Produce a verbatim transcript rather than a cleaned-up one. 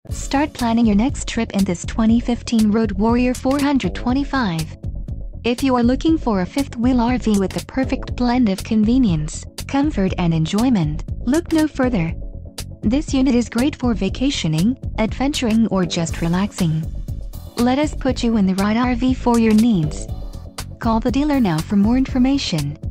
Start planning your next trip in this twenty fifteen Road Warrior four twenty-five. If you are looking for a fifth-wheel R V with the perfect blend of convenience, comfort and enjoyment, look no further. This unit is great for vacationing, adventuring or just relaxing. Let us put you in the right R V for your needs. Call the dealer now for more information.